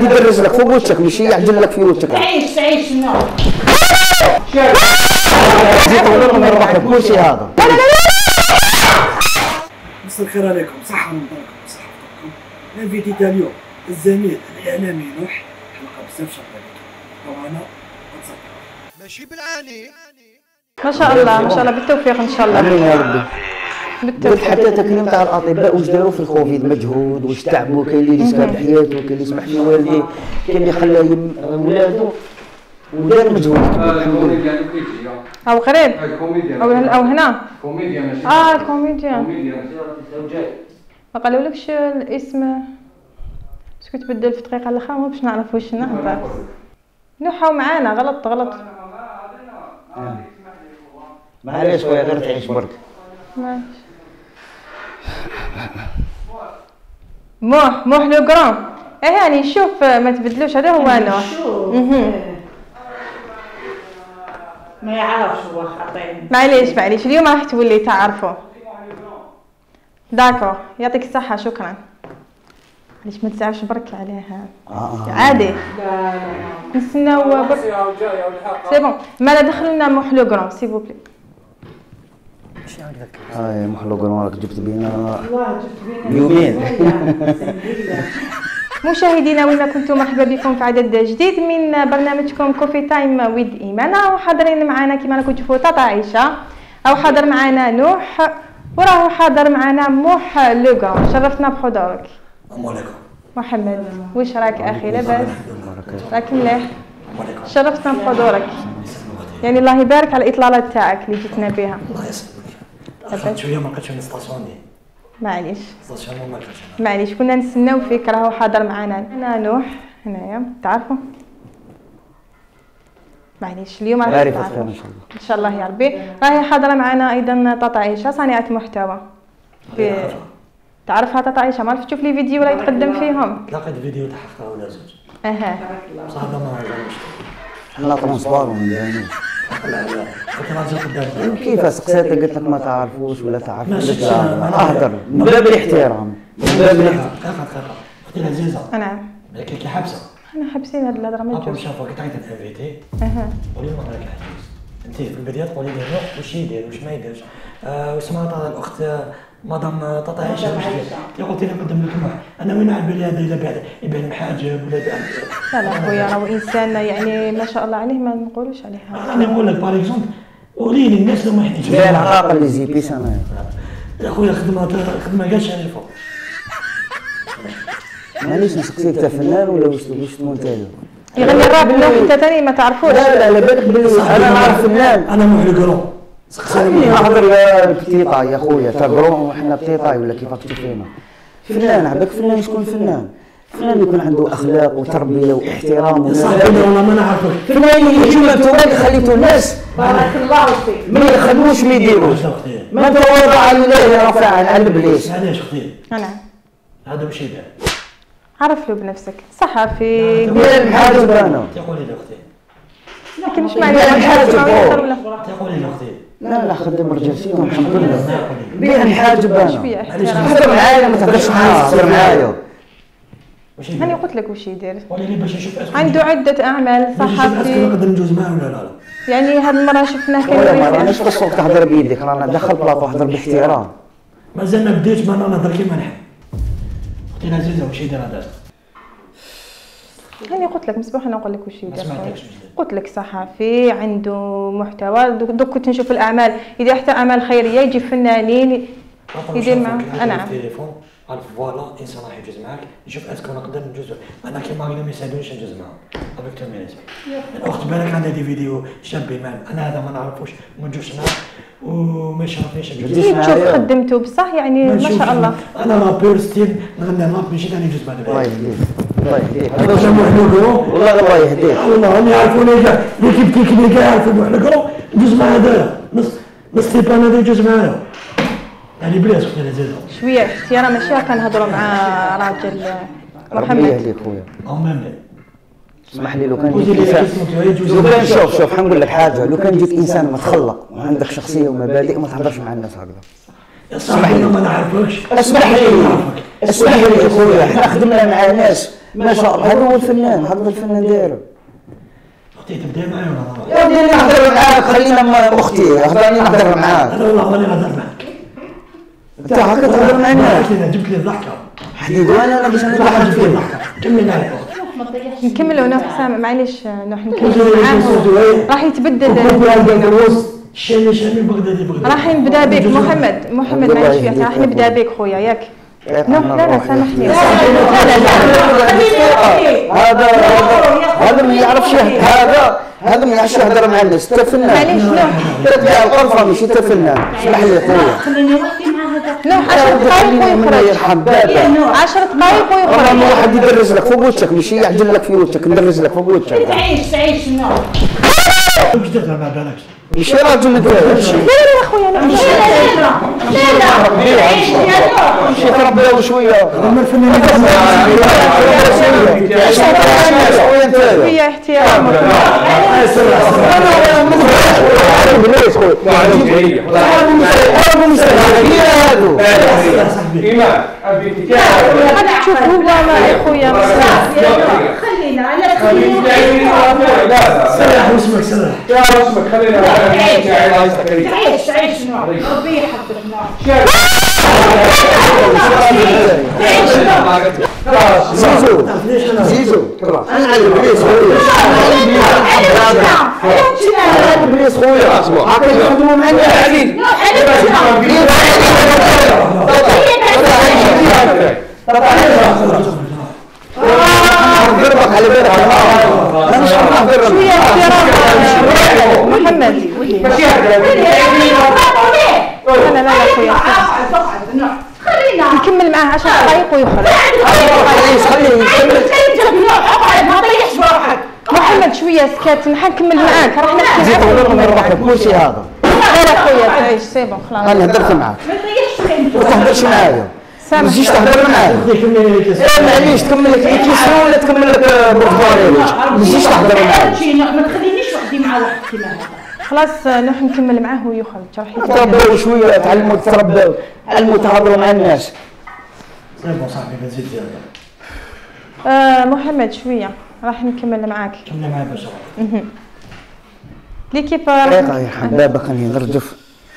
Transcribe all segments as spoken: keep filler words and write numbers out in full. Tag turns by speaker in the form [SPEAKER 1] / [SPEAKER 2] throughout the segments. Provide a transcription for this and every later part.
[SPEAKER 1] غادي يدرز لك فوق وجهك ماشي يعجل لك في وجهك.
[SPEAKER 2] عيش عيش نو
[SPEAKER 1] زيد والله ما نروح لك كلشي هذا.
[SPEAKER 3] مساء الخير عليكم، صحة من داركم وصحتكم. الانفيتي تاع اليوم الزميل الاعلامي نوح، حلقة بزاف شغالة وأنا أتصدق
[SPEAKER 4] ماشي بالعاني.
[SPEAKER 5] ما شاء الله ما شاء الله بالتوفيق ان شاء الله.
[SPEAKER 1] امين يا ربي.
[SPEAKER 5] بالتوفيق.
[SPEAKER 1] حتى تكريم تاع الاطباء واش داروا في الكوفيد مجهود واش تعبوا، كاين اللي يسمح بحياته كاين اللي يسمح في والديه كاين اللي خلى ولادو ودار مجهود الحمد لله.
[SPEAKER 5] او قريب او او هنا
[SPEAKER 6] كوميديا ماشي
[SPEAKER 5] اه الكوميديان
[SPEAKER 6] كوميديا ماشي زوجات.
[SPEAKER 5] ما قالولكش الاسم اسكو تبدل في دقيقه الاخرى ما باش نعرف واش نهضر. نوحوا معانا غلط غلط.
[SPEAKER 1] معليش خويا غير تعيش برك.
[SPEAKER 5] ماشي موح موح لو كرون. ايه يعني شوف ما تبدلوش هذا هو نوح.
[SPEAKER 2] ما يعرفش هو خطير.
[SPEAKER 5] معليش معليش اليوم راح تولي تعرفوا. داكو يعطيك الصحة شكرا. علاش ما تزعفش برك عليها.
[SPEAKER 1] آه.
[SPEAKER 5] عادي.
[SPEAKER 2] لا لا
[SPEAKER 5] نستناو برك. سي بون مالا دخلنا موح لو كرون سي بوبلي.
[SPEAKER 1] هاي محلو قرون راك جبت بينا
[SPEAKER 2] والله جبت بينا
[SPEAKER 1] يومين.
[SPEAKER 5] مشاهدينا وين كنتم مرحبا بكم في عدد جديد من برنامجكم كوفي تايم ويد ايمان. وحاضرين معنا كما راكم تشوفوا تاتا عائشه او حاضر معنا نوح وراه حاضر معنا موح لو كرون. شرفتنا بحضورك.
[SPEAKER 3] السلام عليكم.
[SPEAKER 5] محمد واش راك اخي لاباس؟ راك مليح؟ شرفتنا بحضورك. يعني الله يبارك على الاطلالات تاعك اللي جيتنا بها.
[SPEAKER 3] الله يسلمك. أخذت شوية ما لقيتش وين ستاسيوني.
[SPEAKER 5] معليش
[SPEAKER 3] ستاسيون ما لقيتش.
[SPEAKER 5] معليش كنا نستناو فيك راهو حاضر معنا. انا نوح هنايا تعرفوا. معليش اليوم راح
[SPEAKER 1] عارف
[SPEAKER 5] تعرفوا
[SPEAKER 1] ان شاء الله.
[SPEAKER 5] ان شاء الله يا ربي. راهي حاضره معنا ايضا طاطا عيشه صانعه محتوى. في تعرفها طاطا عيشه؟ ما عرفت تشوف لي فيديو ولا يتقدم فيهم؟
[SPEAKER 3] لقيت فيديو تاع حقها ولا زوج.
[SPEAKER 5] اها
[SPEAKER 3] بصح هذا ما عجبنيش.
[SPEAKER 1] حنا ترونسبار وما نديروش.
[SPEAKER 3] لا لا كنت راجل قدام.
[SPEAKER 1] كيف سقسيتك قلت لك ما تعرفوش ولا تعرف؟ قلت لا اهدر من باب الاحترام من باب الاحترام.
[SPEAKER 3] دقيقة دقيقة. أختي العزيزة.
[SPEAKER 5] نعم.
[SPEAKER 3] لكن كي حابسة.
[SPEAKER 5] احنا حابسين هاد الهضره ما
[SPEAKER 3] أقول
[SPEAKER 5] تجوش.
[SPEAKER 3] شافوك تعيط الانفيتي.
[SPEAKER 5] اها
[SPEAKER 3] قولي له راك عزيز. أنت في البداية تقولي لي نوح واش يدير واش ما يديرش. آه وسمعت الأخت مدام طاطا عائشة واش دير. قلت لها نقدم لك نوح. أنا وين على بالي هذا إلا بعد يبان محاجب ولا يبان.
[SPEAKER 5] لا لا خويا راهو انسان يعني ما شاء الله عليه ما نقولوش عليه.
[SPEAKER 3] أنا نقول لك باغ اكزومبل قولي لي الناس لو ما يحتاجوش.
[SPEAKER 1] لا العقاقه اللي زي بيس انا
[SPEAKER 3] يا خويا خدمة خدمة كاع شحال فوق.
[SPEAKER 1] مانيش نسقسيك انت فنان ولا واش واش تمون انت؟
[SPEAKER 5] يغني الراب نوح انت ثاني ما تعرفوش.
[SPEAKER 1] لا لا على بالك بلي انا نعرف فنان.
[SPEAKER 3] أنا موح لو كرون.
[SPEAKER 1] خليني نهضر بتيطا يا خويا تا كرون وحنا بتيطاي ولا كيف راك تشوف فينا. فنان عباك فنان شكون فنان؟ فنان يكون عنده اخلاق وتربيه واحترام.
[SPEAKER 3] صح والله ما نعرفك.
[SPEAKER 1] فنان يجيو انتوما اللي خليتوا الناس
[SPEAKER 2] بارك الله فيك.
[SPEAKER 1] ما يخدموش ما يديروش. ما تواضع لله رفع عن الابليس.
[SPEAKER 3] علاش اختي؟
[SPEAKER 5] نعم.
[SPEAKER 3] هذا واش يبان؟
[SPEAKER 5] عرف له بنفسك صحفي.
[SPEAKER 1] ديال الحاجب انا.
[SPEAKER 3] تقولي لي اختي.
[SPEAKER 5] لكن مش معنى
[SPEAKER 1] ديال الحاجب
[SPEAKER 5] ولا
[SPEAKER 3] تقولي لي اختي.
[SPEAKER 1] لا لا خدم رجال فيهم الحمد لله. بيه الحاجب انا.
[SPEAKER 5] فيه
[SPEAKER 3] علاش
[SPEAKER 5] احترام.
[SPEAKER 1] هضر معايا ما تهضرش معايا هضر معايا.
[SPEAKER 3] واش
[SPEAKER 5] انا
[SPEAKER 3] يدير؟
[SPEAKER 5] قلت لك واش يدير.
[SPEAKER 3] قولي لي باش نشوف اسكو
[SPEAKER 5] عنده عده اعمال
[SPEAKER 3] باش نشوف اسكو
[SPEAKER 5] صحفي.
[SPEAKER 3] نقدر ندوز معاه ولا لا لا.
[SPEAKER 5] يعني هاد المره شفناه
[SPEAKER 1] ولا ما
[SPEAKER 5] كان
[SPEAKER 1] راناش في السوق تهضر بيديك رانا دخل بلاطو هضر باحترام.
[SPEAKER 3] مازال ما بديتش ما نهضر كيما نحب. اختي العزيزة واش يدير هذا؟
[SPEAKER 5] يعني قلت لك مسبوح انا نقول لك واش
[SPEAKER 3] ما
[SPEAKER 5] يدير.
[SPEAKER 3] سمعتكش بزاف.
[SPEAKER 5] قلت لك صحفي عنده محتوى. دوك دوك كنت نشوف الاعمال يدير حتى اعمال خيريه يجيب فنانين يدير معاه. نعم.
[SPEAKER 3] التليفون عارف فوالا انسان راح يجوز معاك نشوف اسكو نقدر ندوز. انا كيما قلنا ما يساعدونيش ندوز معاهم افيك تو مينيت. الاخت بالك عندها دي فيديو شابين معنا انا هذا ما نعرفوش ما ندوزش معاه وما يشرفنيش ندوز.
[SPEAKER 1] جديش
[SPEAKER 5] تشوف
[SPEAKER 1] معايا.
[SPEAKER 5] خدمته بصح يعني ما شاء الله.
[SPEAKER 3] انا رابور ستيل نغني راب ماشي ثاني ندوز بعد.
[SPEAKER 1] الله يهديك الله يهديك.
[SPEAKER 3] هذا محلو
[SPEAKER 1] والله الله يهديك.
[SPEAKER 3] والله هم يعرفوني كاع ليكيب تكنيك يعرفوا محلو كرو ندوز مع هذايا نص نص تيبان هذا يجوز معايا. يعني بلاش اختي العزيزة.
[SPEAKER 5] شويه احترام ماشي هكا نهضروا مع راجل
[SPEAKER 1] ربي
[SPEAKER 5] محمد.
[SPEAKER 1] يهديك خويا.
[SPEAKER 3] امام
[SPEAKER 1] اسمح لي لو كان جيت انسان لو كان شوف شوف حنقول لك حاجه لو كان جيت انسان متخلق وعندك شخصيه ومبادئ ما تهضرش مع الناس هكذا.
[SPEAKER 3] اسمح لي ما نعرفكش.
[SPEAKER 1] اسمح لي اسمح لي يا خويا حنا خدمنا مع ناس ما شاء الله هذا هو الفنان، هذا الفنان دايره.
[SPEAKER 3] اختي تبدا معايا ولا
[SPEAKER 1] يا ودي انا نهضر معاك، خلينا مع اختي، هضرني نهضر معاك.
[SPEAKER 3] انا والله ماني نهضر معاك.
[SPEAKER 1] انت هكا تهضر مع الناس.
[SPEAKER 3] جبت لي الضحكه.
[SPEAKER 1] حديد وانا انا باش نضحك
[SPEAKER 3] جبت لي الضحكه. كمل معايا.
[SPEAKER 5] نكملوا نوح سامع معليش نوح نكملوا معاه راح يتبدل
[SPEAKER 3] شامي شامي بغدادي بغدادي.
[SPEAKER 5] راح نبدا بك محمد محمد معليش فيها راح نبدا بك خويا ياك نوح لا لا سامحني
[SPEAKER 1] هذا هذا ما يعرفش هذا هذا ما يعرفش يهضر مع الناس، انت فنان.
[SPEAKER 5] معليش نوح
[SPEAKER 1] ترجع الغرفه ماشي انت فنان، اسمح لي خويا.
[SPEAKER 2] خليني نحكي مع هذا.
[SPEAKER 5] نوح عشر دقائق ويخرج.
[SPEAKER 1] يرحم بابا.
[SPEAKER 5] عشر دقائق
[SPEAKER 1] والله
[SPEAKER 5] ويخرج.
[SPEAKER 1] واحد يدرس لك فوق وجهك ماشي يعجل لك في وجهك، ندرس لك فوق وجهك.
[SPEAKER 2] تعيش تعيش نوح.
[SPEAKER 3] واش درت ما بالكش؟
[SPEAKER 1] ماشي راجل انت هادشي.
[SPEAKER 5] لا لا يا خويا لا
[SPEAKER 2] لا لا لا تعيش يا نوح.
[SPEAKER 1] ماشي تربيو شويه.
[SPEAKER 3] هما الفنانين
[SPEAKER 5] شويه احترام
[SPEAKER 1] بليز خويا.
[SPEAKER 5] هذا تشوف هو ما يا خويا
[SPEAKER 2] خلينا لا تخلينا.
[SPEAKER 3] سرح واسمك سرح.
[SPEAKER 2] تعيش تعيش نوح. ربي يحفظك نوح.
[SPEAKER 1] زيزو زيزو انا على بليز خويا. بليز خويا هاكا يخدموا معنا علي. نضربك على بالك انا مش نضربك.
[SPEAKER 5] شويه احترام محمد لا لا لا يا خويا
[SPEAKER 2] خلينا
[SPEAKER 5] نكمل معاه عشر دقائق ويخرج.
[SPEAKER 1] خليه يكمل.
[SPEAKER 5] محمد شويه سكات نحن نكمل معاك راح نحكي
[SPEAKER 1] زيد
[SPEAKER 5] معاك.
[SPEAKER 1] ونضرب روحك كلشي هذا.
[SPEAKER 5] لا لا خويا تعيش سي بون خلاص
[SPEAKER 1] انا هدرت معاك
[SPEAKER 2] ما تريحش
[SPEAKER 1] ما تهدرش معايا، ما
[SPEAKER 5] سامح
[SPEAKER 1] تجيش تهدر معايا. معليش تكمل لك الكيسه ولا تكمل لك بالفطور، ما تجيش تهدر معايا.
[SPEAKER 2] ما تخلينيش وحدي مع واحد كيما هذا.
[SPEAKER 5] خلاص نروح نكمل معاه ويخرج راح يتبدل.
[SPEAKER 1] تربوا شويه، تعلموا تربوا، علموا تهضروا مع الناس.
[SPEAKER 3] صاحبي صاحبي ما تزيد زياده.
[SPEAKER 5] آه محمد شويه راح نكمل معاك.
[SPEAKER 3] كمل معايا باش
[SPEAKER 5] ليكيب
[SPEAKER 1] دقيقه يرحم بابا خليني نرجف.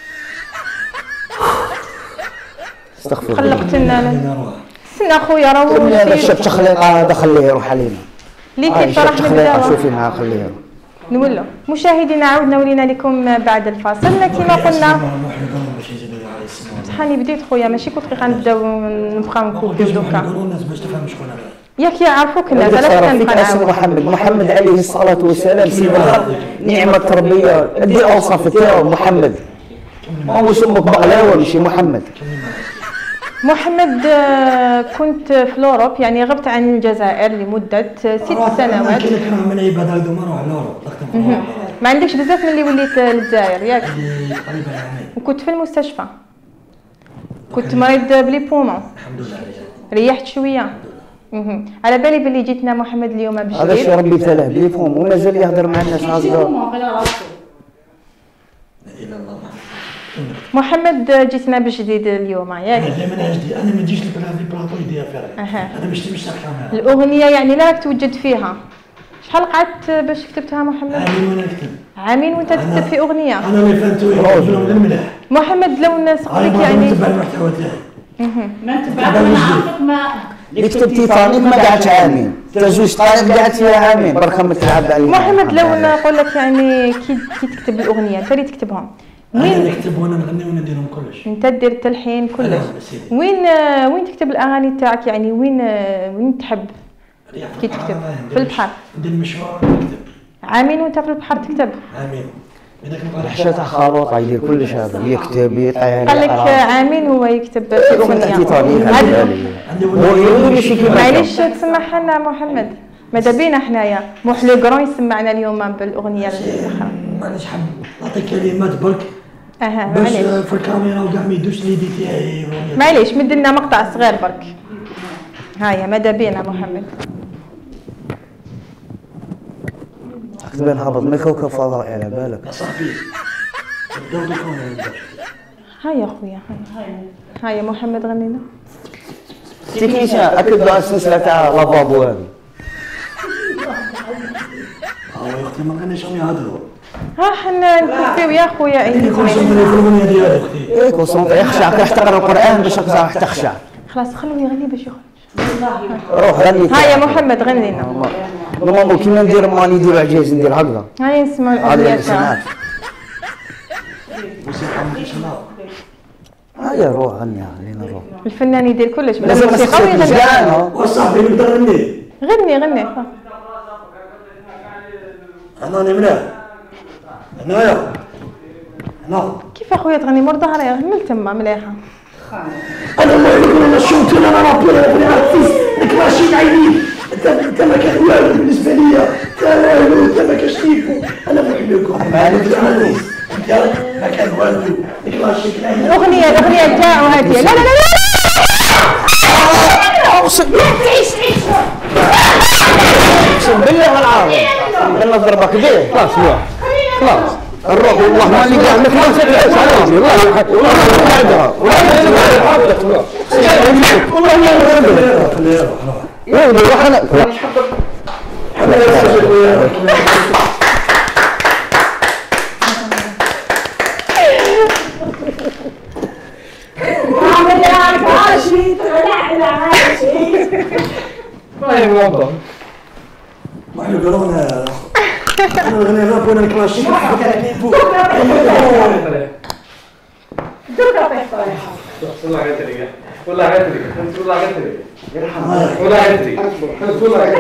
[SPEAKER 1] استغفر الله.
[SPEAKER 5] خلقتنا
[SPEAKER 3] نروح.
[SPEAKER 5] استنى خويا
[SPEAKER 1] هذا
[SPEAKER 5] راهو
[SPEAKER 1] الشاب تخليقه هذا خليه يروح علينا.
[SPEAKER 5] ليكيب
[SPEAKER 1] هاي
[SPEAKER 5] راح
[SPEAKER 1] الشاب تخليقه
[SPEAKER 5] نبداو
[SPEAKER 1] شوفي معاه خليه يروح.
[SPEAKER 5] نولو مشاهدينا عودنا ولينا لكم بعد الفاصل كما قلنا
[SPEAKER 3] باش يزيدوا على السماء.
[SPEAKER 5] شحال بديت خويا ماشي كل دقيقه نبداو نبقاو نكوكيو دوكا
[SPEAKER 3] الناس باش تفهم شكون انا.
[SPEAKER 5] ياك يعرفوك الناس
[SPEAKER 1] هذا
[SPEAKER 5] علاش
[SPEAKER 1] صار فيك
[SPEAKER 5] كنبقى
[SPEAKER 1] اسم
[SPEAKER 5] نعاود
[SPEAKER 1] محمد، محمد عليه الصلاه والسلام سيد الخلق، نعم التربيه، ادي اوصاف تاعو محمد. هو سمك بغلاوه ماشي محمد.
[SPEAKER 5] محمد آه، كنت في الاوروب يعني غبت عن الجزائر لمده ست سنوات.
[SPEAKER 3] كي نكره من عباد هذو ما نروح لورو نخدم
[SPEAKER 5] ما عندكش بزاف من اللي وليت للجزائر ياك
[SPEAKER 3] قريبه عامين.
[SPEAKER 5] وكنت في المستشفى كنت مريض بلي بومون
[SPEAKER 3] الحمد لله
[SPEAKER 5] ريحت شويه مهم. على بالي بلي جيتنا محمد اليوم
[SPEAKER 1] هذا الشيء
[SPEAKER 5] بجديد
[SPEAKER 1] ربي ابتلاه بليفهم ومازال يهضر مع الناس هكذا.
[SPEAKER 3] لا اله الا الله.
[SPEAKER 5] محمد جيتنا بجديد اليوم ياك
[SPEAKER 3] انا دائما اجي انا ما نجيش لك هذه بلاطو يديها فيها.
[SPEAKER 5] أها.
[SPEAKER 3] انا مش مش كاميرا.
[SPEAKER 5] الاغنيه يعني لا راك توجد فيها شحال قعدت باش كتبتها محمد
[SPEAKER 3] عامين وانا نكتب.
[SPEAKER 5] عامين وانت تكتب في اغنيه
[SPEAKER 3] انا اللي فهمتو يقولوا الملح.
[SPEAKER 5] محمد لو الناس
[SPEAKER 3] هاي
[SPEAKER 5] قلت
[SPEAKER 3] ما
[SPEAKER 5] يعني
[SPEAKER 3] نتبع المحتوى تاعي.
[SPEAKER 2] ما نتبعك ما نعرفك ما
[SPEAKER 1] اللي كتب تيتانيك ما قعدتش عامين، انت زوج طايب قعدت فيها عامين، برك ما تلعب عليها.
[SPEAKER 5] محمد لو نقول لك يعني كي كي تكتب الاغنيه انت اللي تكتبهم
[SPEAKER 3] انا
[SPEAKER 5] وين
[SPEAKER 3] نكتب وانا نغني وانا نديرهم كلش.
[SPEAKER 5] انت دير التلحين كلش
[SPEAKER 3] أنا سيدي.
[SPEAKER 5] وين وين تكتب الاغاني تاعك يعني وين وين تحب كي تكتب في البحر
[SPEAKER 3] ندير مشوار نكتب.
[SPEAKER 5] عامين وانت في البحر تكتب
[SPEAKER 3] امين. هذاك البارح
[SPEAKER 1] حشا تاع خلوطه يدير كلش هذا، يكتب يطير.
[SPEAKER 5] قال لك عامين هو يكتب في اغنيه
[SPEAKER 1] تيتانيك
[SPEAKER 5] هاد-
[SPEAKER 3] عندي
[SPEAKER 1] هو
[SPEAKER 3] ولد
[SPEAKER 1] يقول ماشي كيما
[SPEAKER 5] معليش تسمح لنا محمد ماذا بينا حنايا موح لو غران يسمعنا اليوم بالاغنيه الاخرى
[SPEAKER 3] معليش حاب نعطيك كلمات برك
[SPEAKER 5] اها
[SPEAKER 3] باش
[SPEAKER 5] معليش
[SPEAKER 3] في الكاميرا وكاع ما يدوش ليدي تاعي.
[SPEAKER 5] معليش مد لنا مقطع صغير برك هايا ماذا بينا محمد
[SPEAKER 1] تبان هبط من كوكب فضائي على بالك.
[SPEAKER 3] يا صاحبي نبداو بالكون.
[SPEAKER 5] هايا خويا هايا هايا محمد غنينا
[SPEAKER 1] تكنيسيان اكد له السلسله تاع لافابو هذه.
[SPEAKER 3] اه يا اختي ما كانش هم يهضروا.
[SPEAKER 5] ها حنا نكفيو يا خويا
[SPEAKER 3] اللي كون
[SPEAKER 5] انت.
[SPEAKER 3] شنو الفيلم ديالي اختي.
[SPEAKER 1] ايه كونسونطري يخشع كي تقرا القران باش تخشع.
[SPEAKER 5] خلاص خلوه يغني باش يخرج.
[SPEAKER 1] روح غني.
[SPEAKER 5] ها يا محمد غني لنا.
[SPEAKER 1] نورمالمون كيما ندير ماني ندير عجايز ندير هكذا.
[SPEAKER 5] هاي نسمعوا
[SPEAKER 1] هذا
[SPEAKER 5] الاغنيه
[SPEAKER 1] اللي
[SPEAKER 5] تاعو.
[SPEAKER 1] سمعت. هيا روح غني خلينا نروح.
[SPEAKER 5] الفنان يدير كلش بلا
[SPEAKER 1] لازم
[SPEAKER 5] موسيقى ويغني.
[SPEAKER 1] نسمع.
[SPEAKER 3] وصاحبي نقدر نغني.
[SPEAKER 5] غني غني.
[SPEAKER 3] انا مليح. هنايا. هنا.
[SPEAKER 5] كيف اخويا تغني مور ظهري من تما مليحه.
[SPEAKER 3] انا ما يقول انا شوت انا رابور انا عرفتيش ديك ماشي عيني انت انت ما كان والو بالنسبه ليا انت والو انت ما كاش تيفو انا محبكم انت ما كان والو ديك ماشي عيني
[SPEAKER 5] الاغنيه الاغنيه تاعو هذه لا لا لا
[SPEAKER 1] اقسم بالله العظيم بالله ضربك به خلاص خلاص الروح والله ما اللي قاعد خلاص تعيش والله والله ما بعدها والله ما
[SPEAKER 3] خليه
[SPEAKER 1] يا ولد روح انا
[SPEAKER 3] ما يقولون انا نغني راب وانا كلاشي
[SPEAKER 6] والله غير طريقة والله غير طريقة والله غير طريقة والله غير طريقة والله غير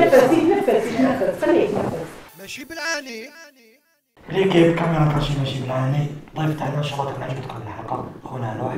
[SPEAKER 6] طريقة
[SPEAKER 4] ماشي بالعاني.
[SPEAKER 3] اللي كيف الكاميرا ماشي ماشي بالعاني ضيف تاعنا ان شاء الله تكون عجبتكم الحلقه خونا نوح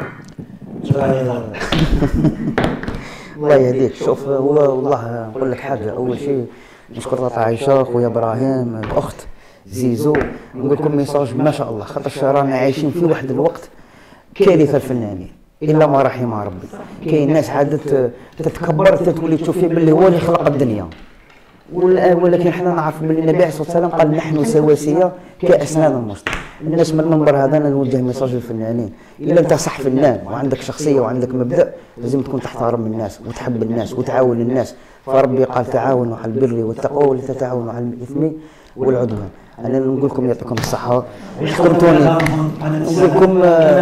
[SPEAKER 1] الله يهديك. شوف هو والله نقول لك حاجه، اول شيء نشكر طاطا عائشه خويا ابراهيم الاخت زيزو، نقول لكم ميساج ما شاء الله، خاطر رانا عايشين في واحد الوقت كارثه الفنانين الا ما رحم ربي. كاين ناس عادت تتكبر تولي تشوف فيه باللي هو اللي خلق الدنيا، ولكن احنا نعرف من النبي عليه الصلاه والسلام قال نحن سواسيه كاسنان المشط. الناس من المنبر هذا انا نوجه ميساج للفنانين، الا انت صح فنان وعندك شخصيه وعندك مبدا لازم تكون تحترم الناس وتحب الناس وتعاون الناس، فربي قال تعاونوا على البر والتقوى ولا تتعاونوا على الاثم والعدوان. انا نقول لكم يعطيكم الصحه وشكرتوني. نقول لكم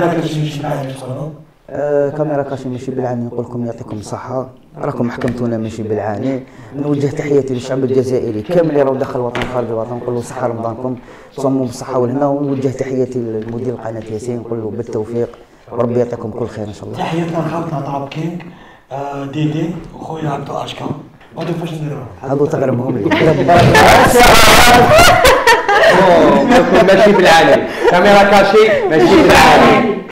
[SPEAKER 1] آه كاميرا كاشي ماشي بالعاني، نقول لكم يعطيكم الصحة، راكم حكمتونا ماشي بالعاني. نوجه تحياتي للشعب الجزائري كامل اللي راهو داخل الوطن خارج الوطن، نقول له صحة رمضانكم صوموا بالصحة والهنا. ونوجه تحياتي للمدير القناة ياسين، نقول له بالتوفيق وربي يعطيكم كل خير ان شاء الله.
[SPEAKER 3] تحياتنا لخالتنا طراب كينج ديدي وخويا عبدو اشكا. هادو فاش نديروهم؟
[SPEAKER 1] هادو تغرمهم لي.
[SPEAKER 6] ماشي بالعاني، كاميرا كاشي ماشي بالعاني.